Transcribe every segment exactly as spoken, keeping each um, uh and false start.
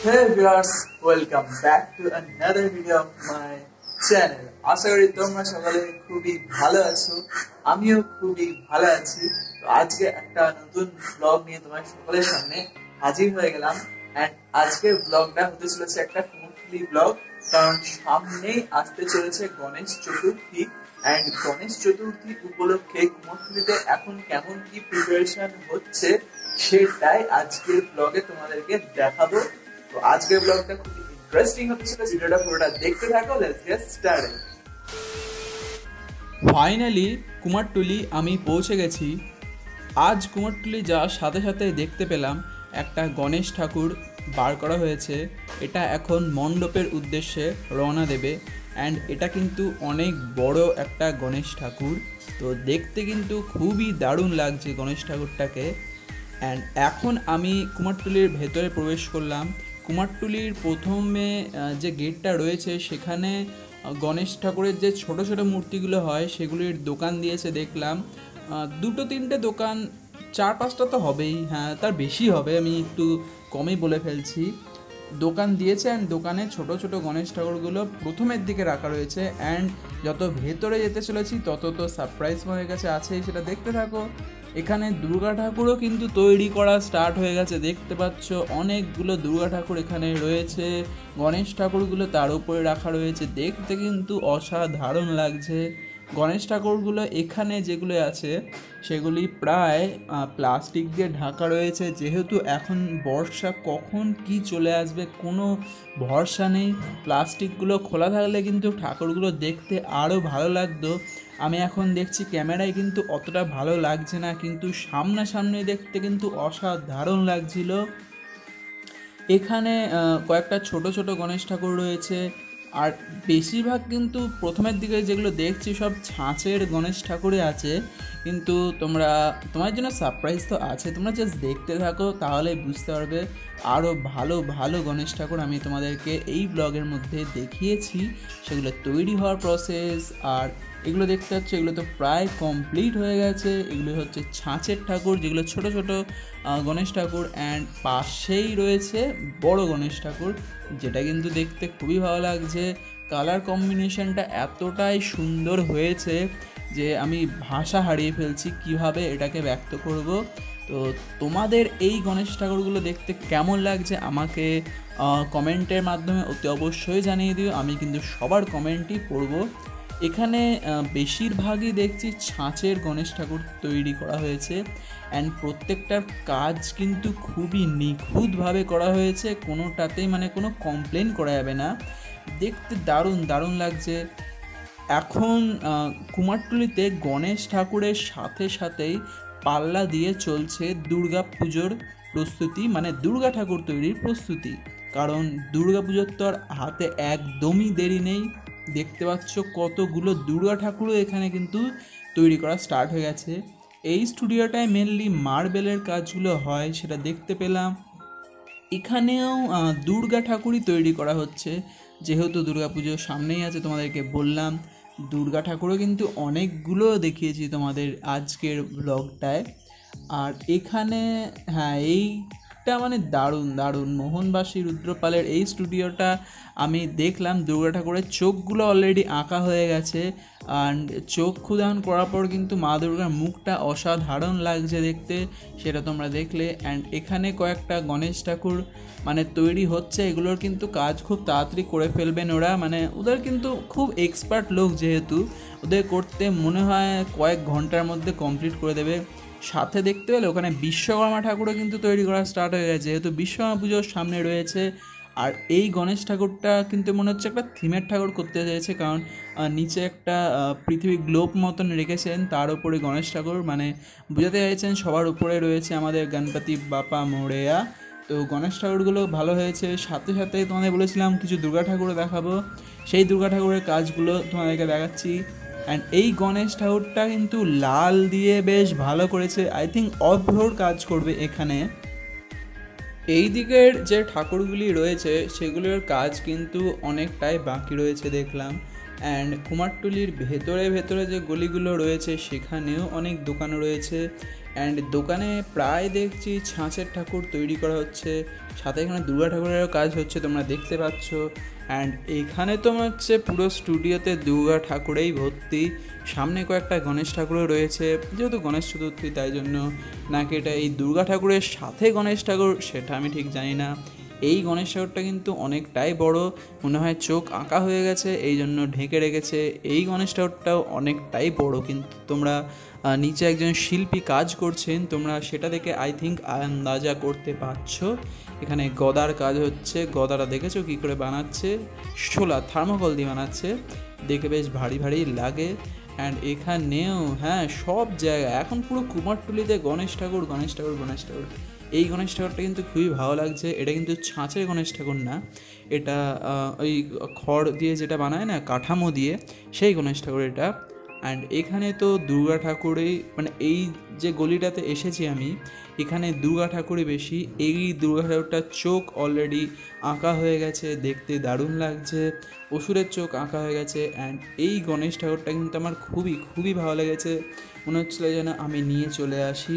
Hey viewers, welcome back to another video of my channel. আশা করি তোমরা সকলে খুবই ভালো আছো, আমিও খুবই ভালো আছি। তো আজকে একটা নতুন ব্লগ নিয়ে তোমার সকলের সামনে হাজির হয়ে গেলাম। এন্ড আজকের ব্লগটা হতে চলেছে একটা কুমোরটুলি ব্লগ, কারণ সামনেই আসতে চলেছে গণেশ চতুর্থী। এন্ড গণেশ চতুর্থী উপলক্ষে কুমোরটুলিতে এখন কেমন কি প্রিপারেশন হচ্ছে সেটাই আজকের ব্লগে তোমাদেরকে দেখাবো। তো আজকের ব্লগটা খুব ইন্টারেস্টিং হতে চলেছে, ভিডিওটা পুরোটা দেখতে থাকো। Let's get started. Finally Kumartuli আমি পৌঁছে গেছি। আজ কুমারটুলি যাওয়ার সাথে সাথে দেখতে পেলাম একটা গণেশ ঠাকুর বার করা হয়েছে। এটা এখন মণ্ডপের উদ্দেশ্যে রওনা দেবে। অ্যান্ড এটা কিন্তু অনেক বড় একটা গণেশ ঠাকুর, তো দেখতে কিন্তু খুবই দারুণ লাগছে গণেশ ঠাকুরটাকে। অ্যান্ড এখন আমি কুমারটুলির ভেতরে প্রবেশ করলাম। কুমারটুলির প্রথমে যে গেটটা রয়েছে সেখানে গণেশ ঠাকুরের যে ছোট ছোট মূর্তিগুলো হয় সেগুলির দোকান দিয়েছে দেখলাম। দুটো তিনটে দোকান, চার পাঁচটা তো হবেই, হ্যাঁ তার বেশি হবে, আমি একটু কমই বলে ফেলছি। দোকান দিয়েছে অ্যান্ড দোকানে ছোট ছোট গণেশ ঠাকুরগুলো প্রথমের দিকে রাখা রয়েছে। অ্যান্ড যত ভেতরে যেতে চলেছি তত তো সারপ্রাইজ আমার কাছে আছেই, সেটা দেখতে থাকো। এখানে দুর্গা ঠাকুরও কিন্তু তৈরি করা স্টার্ট হয়ে গেছে, দেখতে পাচ্ছ অনেকগুলো দুর্গা ঠাকুর এখানে রয়েছে। গণেশ ঠাকুরগুলো তার উপরে রাখা রয়েছে, দেখতে কিন্তু অসাধারণ লাগছে। গণেশ ঠাকুরগুলো এখানে যেগুলো আছে সেগুলি প্রায় প্লাস্টিক দিয়ে ঢাকা রয়েছে, যেহেতু এখন বর্ষা, কখন কি চলে আসবে কোনো ভরসা নেই। প্লাস্টিকগুলো খোলা থাকলে কিন্তু ঠাকুরগুলো দেখতে আরও ভালো লাগতো। আমি এখন দেখছি ক্যামেরায় কিন্তু অতটা ভালো লাগছে না, কিন্তু সামনাসামনি দেখতে কিন্তু অসাধারণ লাগছিল। এখানে কয়েকটা ছোট ছোট গণেশ ঠাকুর রয়েছে, আর বেশিরভাগ কিন্তু প্রথমের দিকে যেগুলো দেখছি সব ছাঁচের গণেশ ঠাকুরে আছে। কিন্তু তোমরা তোমার জন্য সারপ্রাইজ তো আছে, তোমরা জাস্ট দেখতে থাকো তাহলে বুঝতে পারবে। আরও ভালো ভালো গণেশ ঠাকুর আমি তোমাদেরকে এই ব্লগের মধ্যে দেখিয়েছি, সেগুলো তৈরি হওয়ার প্রসেস। আর এগুলো দেখতে হচ্ছে এগুলো তো প্রায় কমপ্লিট হয়ে গেছে। এগুলো হচ্ছে ছাঁচের ঠাকুর, যেগুলো ছোট ছোট গণেশ ঠাকুর। অ্যান্ড পাশেই রয়েছে বড় গণেশ ঠাকুর, যেটা কিন্তু দেখতে খুবই ভালো লাগছে। কালার কম্বিনেশনটা এতটাই সুন্দর হয়েছে যে আমি ভাষা হারিয়ে ফেলছি কিভাবে এটাকে ব্যক্ত করব। তো তোমাদের এই গণেশ ঠাকুরগুলো দেখতে কেমন লাগছে আমাকে কমেন্টের মাধ্যমে অতি অবশ্যই জানিয়ে দিও, আমি কিন্তু সবার কমেন্টই পড়ব। এখানে বেশিরভাগই দেখছি ছাঁচের গণেশ ঠাকুর তৈরি করা হয়েছে। অ্যান্ড প্রত্যেকটার কাজ কিন্তু খুবই নিখুঁতভাবে করা হয়েছে, কোনোটাতেই মানে কোনো কমপ্লেন করা যাবে না। দেখতে দারুণ দারুণ লাগছে। এখন কুমারটুলিতে গণেশ ঠাকুরের সাথে সাথেই পাল্লা দিয়ে চলছে দুর্গা পুজোর প্রস্তুতি, মানে দুর্গা ঠাকুর তৈরির প্রস্তুতি। কারণ দুর্গা পুজোর তো আর হাতে একদমই দেরি নেই। দেখতে পাচ্ছ কতগুলো দুর্গা ঠাকুরও এখানে কিন্তু তৈরি করা স্টার্ট হয়ে গেছে। এই স্টুডিওটায় মেনলি মার্বেলের কাজগুলো হয়, সেটা দেখতে পেলাম। এখানেও দুর্গা ঠাকুরই তৈরি করা হচ্ছে, যেহেতু দুর্গা পুজোর সামনেই আছে। তোমাদেরকে বললাম দুর্গা ঠাকুরও কিন্তু অনেকগুলো দেখিয়েছি তোমাদের আজকের ব্লগটায়। আর এখানে হ্যাঁ এইটা মানে দারুণ দারুণ মোহনবাসী রুদ্রপালের এই স্টুডিওটা আমি দেখলাম। দুর্গা ঠাকুরের চোখগুলো অলরেডি আঁকা হয়ে গেছে, অ্যান্ড চোখ ক্ষুদান করার পর কিন্তু মা দুর্গার মুখটা অসাধারণ লাগছে দেখতে, সেটা তোমরা দেখলে। অ্যান্ড এখানে কয়েকটা গণেশ ঠাকুর মানে তৈরি হচ্ছে, এগুলোর কিন্তু কাজ খুব তাড়াতাড়ি করে ফেলবেন ওরা, মানে ওদের কিন্তু খুব এক্সপার্ট লোক, যেহেতু ওদের করতে মনে হয় কয়েক ঘন্টার মধ্যে কমপ্লিট করে দেবে। সাথে দেখতে পেলে ওখানে বিশ্বকর্মা ঠাকুরও কিন্তু তৈরি করা স্টার্ট হয়ে গেছে, যেহেতু বিশ্বকর্মা পুজোর সামনে রয়েছে। আর এই গণেশ ঠাকুরটা কিন্তু মনে হচ্ছে একটা থিমের ঠাকুর করতে চাইছে, কারণ নিচে একটা পৃথিবী গ্লোব মতন রেখেছেন, তার উপরে গণেশ ঠাকুর, মানে বোঝাতে চাইছেন সবার উপরে রয়েছে আমাদের গণপতি বাপা মোরেয়া। তো গণেশ ঠাকুরগুলো ভালো হয়েছে। সাথে সাথে তোমাদের বলেছিলাম কিছু দুর্গা ঠাকুরও দেখাবো, সেই দুর্গা ঠাকুরের কাজগুলো তোমাদেরকে দেখাচ্ছি। অ্যান্ড এই গণেশ ঠাকুরটা কিন্তু লাল দিয়ে বেশ ভালো করেছে, আই থিঙ্ক অভ্রর কাজ করবে এখানে। এই দিকের যে ঠাকুরগুলি রয়েছে সেগুলোর কাজ কিন্তু অনেকটাই বাকি রয়েছে দেখলাম। অ্যান্ড কুমারটুলির ভেতরে ভেতরে যে গলিগুলো রয়েছে সেখানেও অনেক দোকান রয়েছে। অ্যান্ড দোকানে প্রায় দেখছি ছাঁচের ঠাকুর তৈরি করা হচ্ছে, সাথে এখানে দুর্গা ঠাকুরেরও কাজ হচ্ছে, তোমরা দেখতে পাচ্ছ। অ্যান্ড এখানে তো মনে হচ্ছে পুরো স্টুডিওতে দুর্গা ঠাকুরেই ভর্তি। সামনে কয়েকটা গণেশ ঠাকুরও রয়েছে, যেহেতু গণেশ চতুর্থী তাই জন্য নাকি এটা এই দুর্গা ঠাকুরের সাথে গণেশ ঠাকুর সেটা আমি ঠিক জানি না। এই গণেশ ঠাকুরটা কিন্তু অনেকটাই বড়, মনে হয় চোখ আঁকা হয়ে গেছে এই জন্য ঢেকে রেখেছে। এই গণেশ ঠাকুরটাও অনেকটাই বড়, কিন্তু তোমরা নিচে একজন শিল্পী কাজ করছেন, তোমরা সেটা দেখে আই থিঙ্ক আন্দাজা করতে পারছো। এখানে গদার কাজ হচ্ছে, গদাটা দেখেছো কী করে বানাচ্ছে, শোলা থার্মোকল দিয়ে বানাচ্ছে, দেখে বেশ ভারী ভারী লাগে। অ্যান্ড এখানেও হ্যাঁ সব জায়গায় এখন পুরো কুমারটুলিতে গণেশ ঠাকুর গণেশ ঠাকুর গণেশ ঠাকুর। এই গণেশ ঠাকুরটা কিন্তু খুবই ভালো লাগছে। এটা কিন্তু ছাঁচের গণেশ ঠাকুর না, এটা ওই খড় দিয়ে যেটা বানায় না, কাঠামো দিয়ে, সেই গণেশ ঠাকুর এটা। অ্যান্ড এখানে তো দুর্গা ঠাকুরই, মানে এই যে গলিটাতে এসেছি আমি, এখানে দুর্গা ঠাকুরই বেশি। এই দুর্গা ঠাকুরটার চোখ অলরেডি আঁকা হয়ে গেছে, দেখতে দারুণ লাগছে, অসুরের চোখ আঁকা হয়ে গেছে। অ্যান্ড এই গণেশ ঠাকুরটা কিন্তু আমার খুবই খুবই ভালো লেগেছে, মনে হচ্ছিলো যেন আমি নিয়ে চলে আসি,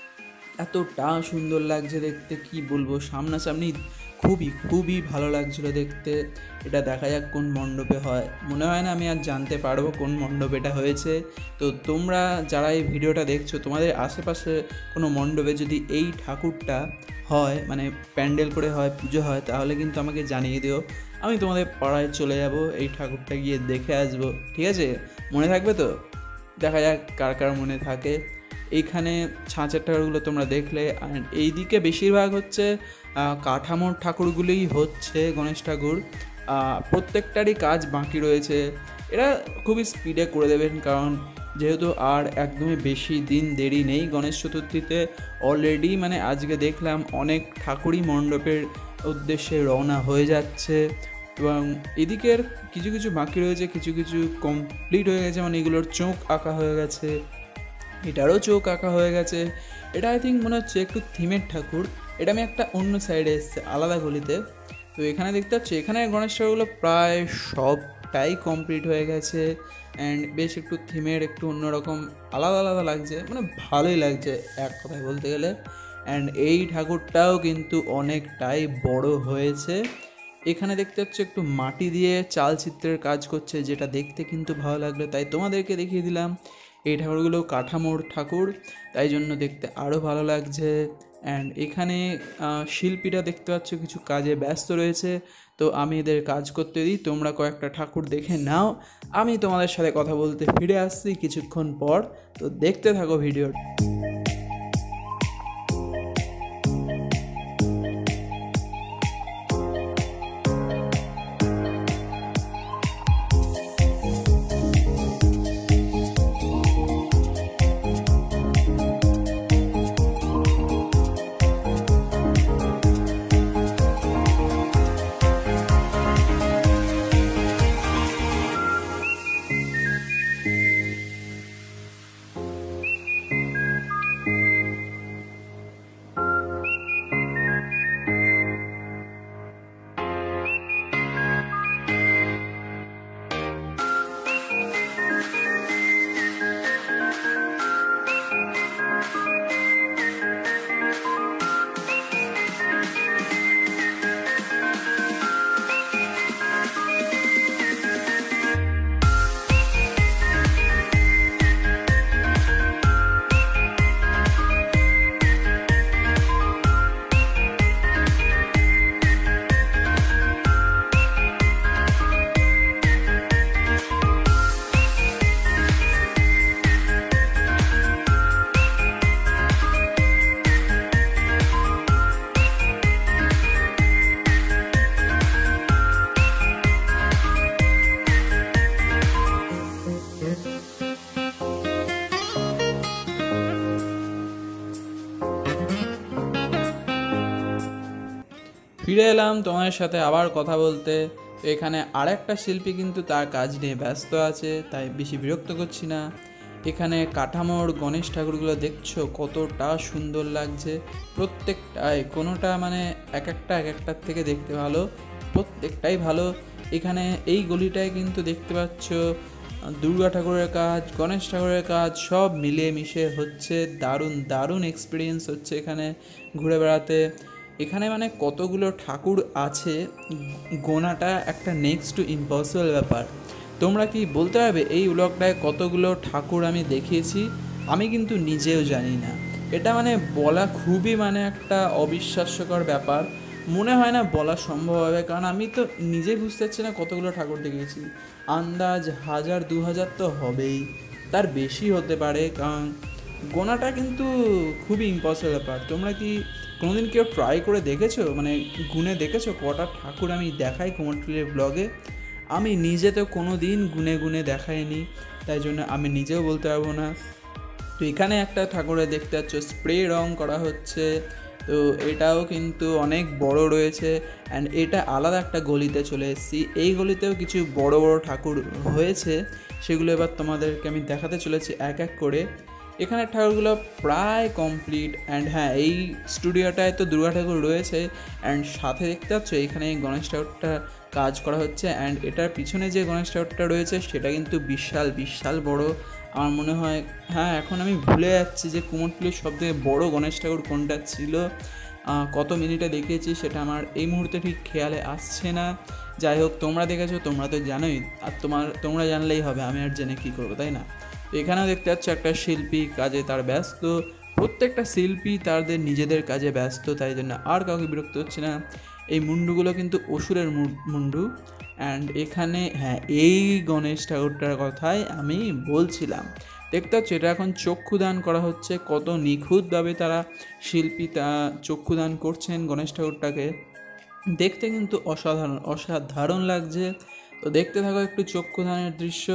এতটা সুন্দর লাগছে দেখতে, কি বলবো, সামনাসামনি খুবই খুবই ভালো লাগছিলো দেখতে। এটা দেখা যাক কোন মণ্ডপে হয়, মনে হয় না আমি আর জানতে পারবো কোন মণ্ডপে এটা হয়েছে। তো তোমরা যারা এই ভিডিওটা দেখছো, তোমাদের আশেপাশে কোনো মণ্ডপে যদি এই ঠাকুরটা হয়, মানে প্যান্ডেল করে হয়, পুজো হয়, তাহলে কিন্তু আমাকে জানিয়ে দিও, আমি তোমাদের পাড়ায় চলে যাব, এই ঠাকুরটা গিয়ে দেখে আসবো, ঠিক আছে? মনে থাকবে তো? দেখা যাক কার কার মনে থাকে। এইখানে ছাঁচের ঠাকুরগুলো তোমরা দেখলে, আর এইদিকে বেশিরভাগ হচ্ছে কাঠামোর ঠাকুরগুলোই হচ্ছে গণেশ ঠাকুর, প্রত্যেকটারই কাজ বাকি রয়েছে। এরা খুবই স্পিডে করে দেবেন, কারণ যেহেতু আর একদমই বেশি দিন দেরি নেই গণেশ চতুর্থীতে। অলরেডি মানে আজকে দেখলাম অনেক ঠাকুরই মণ্ডপের উদ্দেশ্যে রওনা হয়ে যাচ্ছে, এবং এদিকের কিছু কিছু বাকি রয়েছে, কিছু কিছু কমপ্লিট হয়ে গেছে, মানে এগুলোর চোখ আঁকা হয়ে গেছে, এটারও চোখ আঁকা হয়ে গেছে। এটা আই থিঙ্ক মনে হচ্ছে একটু থিমের ঠাকুর। এটা আমি একটা অন্য সাইডে এসেছি, আলাদা গলিতে। তো এখানে দেখতে পাচ্ছি এখানে গণেশ ঠাকুরগুলো প্রায় সবটাই কমপ্লিট হয়ে গেছে। অ্যান্ড বেশ একটু থিমের, একটু অন্যরকম আলাদা আলাদা লাগছে, মানে ভালোই লাগছে এক কথায় বলতে গেলে। অ্যান্ড এই ঠাকুরটাও কিন্তু অনেকটাই বড় হয়েছে। এখানে দেখতে পাচ্ছি একটু মাটি দিয়ে চালচিত্রের কাজ করছে, যেটা দেখতে কিন্তু ভালো লাগলো, তাই তোমাদেরকে দেখিয়ে দিলাম। এই ঠাকুরগুলো কাঠামোর ঠাকুর, তাই জন্য দেখতে আরও ভালো লাগছে। অ্যান্ড এখানে শিল্পীরা দেখতে পাচ্ছ কিছু কাজে ব্যস্ত রয়েছে, তো আমি এদের কাজ করতে দিই, তোমরা কয়েকটা ঠাকুর দেখে নাও, আমি তোমাদের সাথে কথা বলতে ফিরে আসছি কিছুক্ষণ পর। তো দেখতে থাকো ভিডিওটা। ফিরে এলাম তোমাদের সাথে আবার কথা বলতে। তো এখানে আরেকটা শিল্পী কিন্তু তার কাজ নিয়ে ব্যস্ত আছে, তাই বেশি বিরক্ত করছি না। এখানে কাঠামোর গণেশ ঠাকুরগুলো দেখছো কতটা সুন্দর লাগছে, প্রত্যেকটাই, কোনোটা মানে এক একটা এক একটার থেকে দেখতে ভালো। প্রত্যেকটাই ভালো। এখানে এই গলিটায় কিন্তু দেখতে পাচ্ছ দুর্গা ঠাকুরের কাজ, গণেশ ঠাকুরের কাজ সব মিলিয়ে মিশে হচ্ছে। দারুণ দারুণ এক্সপিরিয়েন্স হচ্ছে এখানে ঘুরে বেড়াতে। এখানে মানে কতগুলো ঠাকুর আছে গোনাটা একটা নেক্সট টু ইম্পসিবল ব্যাপার। তোমরা কি বলতে পারবে এই ব্লগটায় কতগুলো ঠাকুর আমি দেখিয়েছি? আমি কিন্তু নিজেও জানি না। এটা মানে বলা খুবই মানে একটা অবিশ্বাস্যকর ব্যাপার, মনে হয় না বলা সম্ভব হবে, কারণ আমি তো নিজেই বুঝতে পারছি না কতগুলো ঠাকুর দেখিয়েছি। আন্দাজ হাজার দু হাজার তো হবেই, তার বেশি হতে পারে, কারণ গোনাটা কিন্তু খুবই ইম্পসিবল ব্যাপার। তোমরা কি কোনোদিন কেউ ট্রাই করে দেখেছো, মানে গুনে দেখেছো কটা ঠাকুর আমি দেখাই কুমারটুলির ব্লগে? আমি নিজে তো কোনো দিন গুনে গুনে দেখাইনি, তাই জন্য আমি নিজেও বলতে পারবো না। তো এখানে একটা ঠাকুরে দেখতে পাচ্ছ স্প্রে রং করা হচ্ছে, তো এটাও কিন্তু অনেক বড় রয়েছে। অ্যান্ড এটা আলাদা একটা গলিতে চলে এসেছি। এই গলিতেও কিছু বড় বড় ঠাকুর হয়েছে, সেগুলো এবার তোমাদেরকে আমি দেখাতে চলেছি এক এক করে। এখানে ঠাকুরগুলো প্রায় কমপ্লিট। অ্যান্ড হ্যাঁ, এই স্টুডিওটায় তো দুর্গা ঠাকুর রয়েছে, অ্যান্ড সাথে দেখতে পাচ্ছ এখানে গণেশ ঠাকুরটা কাজ করা হচ্ছে। অ্যান্ড এটার পিছনে যে গণেশ ঠাকুরটা রয়েছে সেটা কিন্তু বিশাল বিশাল বড়। আমার মনে হয়, হ্যাঁ এখন আমি ভুলে যাচ্ছি যে কুমোরটুলির সবথেকে বড় গণেশ ঠাকুর কোনটা ছিল, কত মিনিটে দেখিয়েছি সেটা আমার এই মুহূর্তে ঠিক খেয়ালে আসছে না। যাই হোক, তোমরা দেখেছো, তোমরা তো জানোই, আর তোমার তোমরা জানলেই হবে, আমি আর জেনে কী করবো, তাই না? তো এখানেও দেখতে পাচ্ছ একটা শিল্পী কাজে তার ব্যস্ত। প্রত্যেকটা শিল্পী তাদের নিজেদের কাজে ব্যস্ত, তাই জন্য আর কাউকে বিরক্ত হচ্ছে না। এই মুন্ডুগুলো কিন্তু অসুরের মুন্ডু। অ্যান্ড এখানে হ্যাঁ, এই গণেশ ঠাকুরটার কথাই আমি বলছিলাম। দেখতে পাচ্ছ এটা এখন চক্ষুদান করা হচ্ছে, কত নিখুঁতভাবে তারা শিল্পী তা চক্ষুদান করছেন গণেশ ঠাকুরটাকে। দেখতে কিন্তু অসাধারণ অসাধারণ লাগছে। তো দেখতে থাকো একটু চক্ষুদানের দৃশ্য।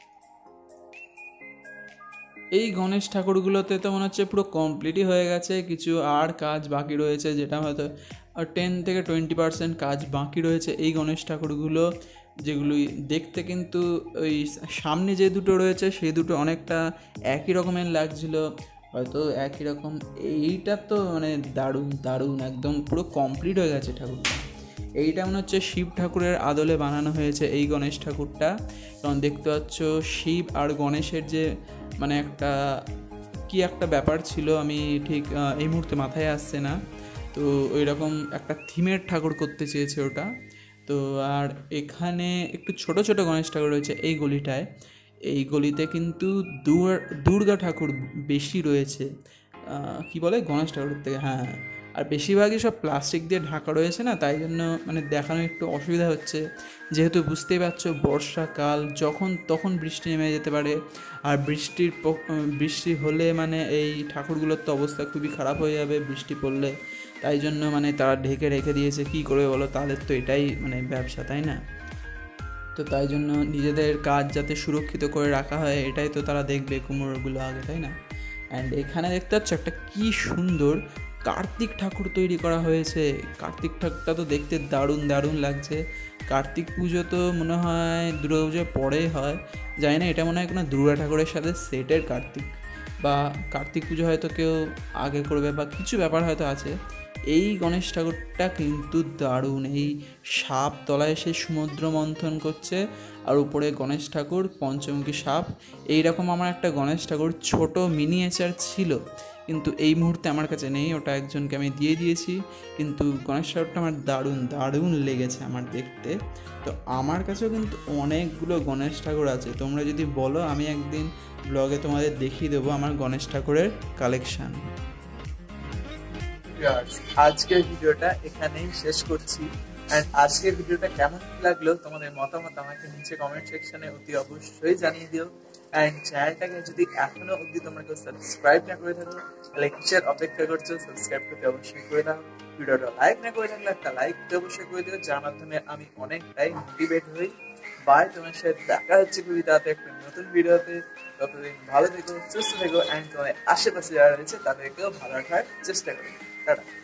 এই গণেশ ঠাকুরগুলোতে তো মনে হচ্ছে পুরো কমপ্লিটই হয়ে গেছে, কিছু আর কাজ বাকি রয়েছে, যেটা হয়তো টেন থেকে টোয়েন্টি পার্সেন্ট কাজ বাকি রয়েছে এই গণেশ ঠাকুরগুলো, যেগুলি দেখতে কিন্তু ওই সামনে যে দুটো রয়েছে সেই দুটো অনেকটা একই রকমের লাগছিল, হয়তো একই রকম। এইটা তো মানে দারুণ দারুণ, একদম পুরো কমপ্লিট হয়ে গেছে ঠাকুরটা। এইটা মনে হচ্ছে শিব ঠাকুরের আদলে বানানো হয়েছে এই গণেশ ঠাকুরটা, কারণ দেখতে পাচ্ছ শিব আর গণেশের যে মানে একটা কি একটা ব্যাপার ছিল, আমি ঠিক এই মুহূর্তে মাথায় আসছে না। তো ওই রকম একটা থিমের ঠাকুর করতে চেয়েছে ওটা। তো আর এখানে একটু ছোট ছোট গণেশ ঠাকুর রয়েছে এই গলিটায়। এই গলিতে কিন্তু দুর্গা ঠাকুর বেশি রয়েছে, কি বলে গণেশ ঠাকুরের থেকে, হ্যাঁ। আর বেশিরভাগই সব প্লাস্টিক দিয়ে ঢাকা রয়েছে না, তাই জন্য মানে দেখানো একটু অসুবিধা হচ্ছে, যেহেতু বুঝতেই পারছো বর্ষাকাল, যখন তখন বৃষ্টি নেমে যেতে পারে। আর বৃষ্টির বৃষ্টি হলে মানে এই ঠাকুরগুলোর তো অবস্থা খুবই খারাপ হয়ে যাবে বৃষ্টি পড়লে, তাই জন্য মানে তারা ঢেকে রেখে দিয়েছে। কী করবে বলো, তাদের তো এটাই মানে ব্যবসা, তাই না? তো তাই জন্য নিজেদের কাজ যাতে সুরক্ষিত করে রাখা হয় এটাই তো তারা দেখবে কুমোরগুলো আগে, তাই না? অ্যান্ড এখানে দেখতে পাচ্ছ একটা কি সুন্দর কার্তিক ঠাকুর তৈরি করা হয়েছে। কার্তিক ঠাকুরটা তো দেখতে দারুণ দারুণ লাগছে। কার্তিক পুজো তো মনে হয় দুর্গা পুজোর পরেই হয়, জানি না, এটা মনে হয় কোনো দুর্গা ঠাকুরের সাথে সেটের কার্তিক, বা কার্তিক পুজো হয়তো কেউ আগে করবে বা কিছু ব্যাপার হয়তো আছে। এই গণেশ ঠাকুরটা কিন্তু দারুণ, এই সাপ তলায় সে সমুদ্র মন্থন করছে, আর উপরে গণেশ ঠাকুর পঞ্চমুখী সাপ। এইরকম আমার একটা গণেশ ঠাকুর ছোট মিনিয়েচার ছিল, কিন্তু এই মুহূর্তে আমার কাছে নেই, ওটা একজনকে আমি দিয়ে দিয়েছি। কিন্তু গণেশ ঠাকুরটা আমার দারুণ দারুণ লেগেছে আমার দেখতে। তো আমার কাছেও কিন্তু অনেকগুলো গণেশ ঠাকুর আছে, তোমরা যদি বলো আমি একদিন ব্লগে তোমাদের দেখিয়ে দেবো আমার গণেশ ঠাকুরের কালেকশান। আজকের ভিডিওটা এখানেই শেষ করছি। এন্ড আজকের ভিডিওটা কেমন লাগলো তোমাদের মতামত আমাকে নিচে কমেন্ট সেকশনে অতি অবশ্যই জানিয়ে দিও। এন্ড চ্যানেলটাকে যদি এখনো অবধি তোমরা কেউ সাবস্ক্রাইব না করে থাকো তাহলে কিসের অপেক্ষা করছো, সাবস্ক্রাইব করতে অবশ্যই করে দাও। ভিডিওটা লাইক না করে থাকলে একটা লাইক দিতে অবশ্যই করে দিও, যার মাধ্যমে আমি অনেকটাই মোটিভেট হই। বাই, তোমার সাথে দেখা হচ্ছে খুবই তাড়াতাড়ি একটা নতুন ভিডিওতে। ততদিন ভালো থেকো, সুস্থ থেকো, এন্ড তোমার আশেপাশে যারা রয়েছে তাদেরকেও ভালো রাখার চেষ্টা করো। টাটা।